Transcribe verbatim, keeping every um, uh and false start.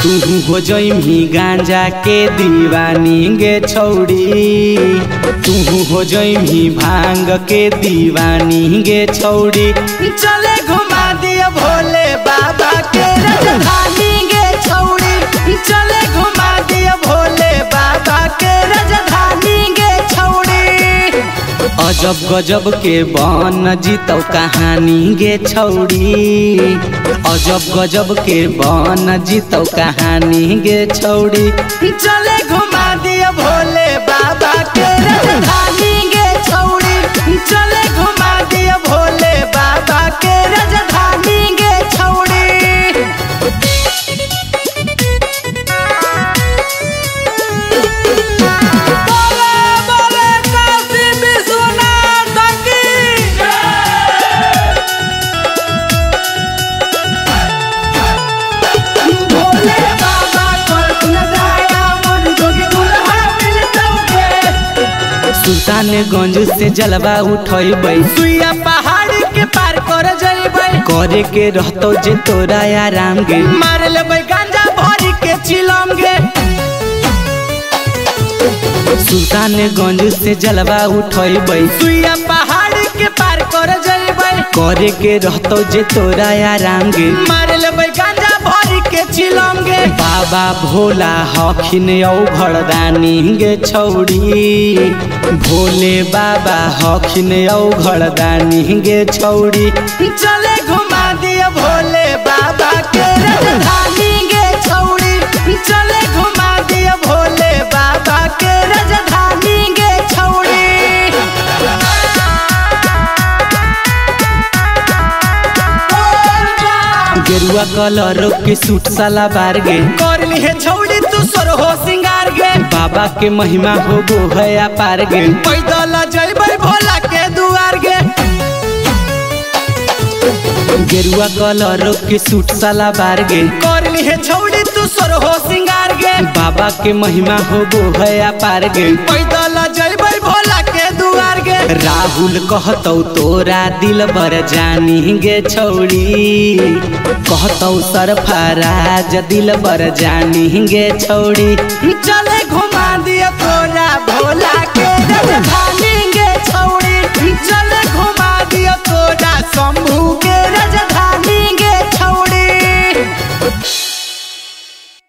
तू हो जइमी गांजा के दीवानी गे छौड़ी, तू हो जइमी भांग के दीवानी गे छौड़ी। चले घुमा दिया भोले बाबा के राजधानी गे छौड़ी, चले घुमा दिया भोले बाबा के राजधानी गे छौड़ी। अजब गजब के बन जीतौ कहानी गे छौड़ी, अजब गजब के बन जीतौ कहानी गे छौड़ी। चले घुमा दिया भोले बाबा के राजधानी गे छौड़ी, चले घुमा दिया भोले बाबा के राजधानी गे छौड़ी। सुल्तानगंज से जलवा उठैबै, सुइया पहाड़ के पार कर जइबै। करे के रहतो जे तोरा आराम गे, मार लेबै गांजा भरी के चिलम गे। सुल्तानगंज से जलवा उठैबै, सुइया पहाड़ के पार कर जइबै। करे के रहतो जे तोरा आराम गे, मार लेबै गांजा भरी के चिलम गे। बाबा भोला हखिन औ घरदानी गे छौड़ी, भोले बाबा हखिन औ घरदानी गे छौड़ी। चले घुमा दिया भोले बाबा के राजधानी गे छौड़ी, चले घुमा दिया भोले बाबा के राजधानी गे छौड़ी। गेरुआ कलर के सूट साला बार गे, कर ली है छौड़ी तू सोर हो सिंगार गे। बाबा के महिमा हो गो है पार गे, पैदल जइबै भोला के दुआर गे। गेरुआ कलर के सूट साला बार गे, कर ली है छौड़ी तू सोर हो सिंगार गे। बाबा के महिमा हो गो है पार गे, पैदल जइबै भोला के दुआर गे। राहुल कहतौ तोरा दिल बर जानी गे छौड़ी, कहतौ सरफराज दिल बर जानी गे छौड़ी। चले घुमा दिया तोरा भोला के राजधानी